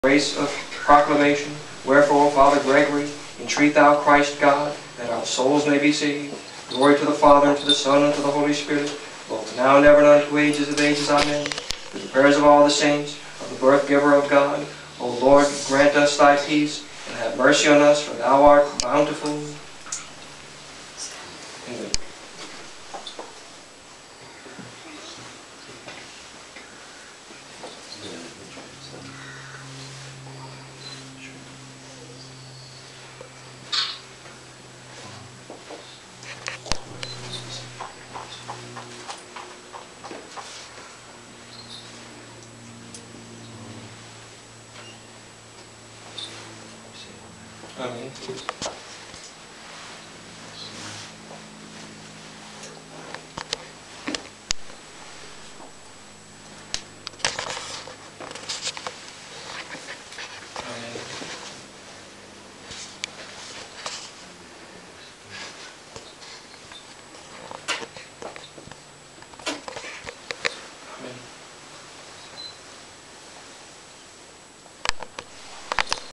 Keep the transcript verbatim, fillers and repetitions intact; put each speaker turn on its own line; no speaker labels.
Grace of proclamation. Wherefore, Father Gregory, entreat thou Christ God, that our souls may be saved. Glory to the Father, and to the Son, and to the Holy Spirit, both now and ever, and unto ages of ages. Amen. Through the prayers of all the saints, of the birth giver of God, O Lord, grant us thy peace, and have mercy on us, for thou art bountiful. Amen. Amen.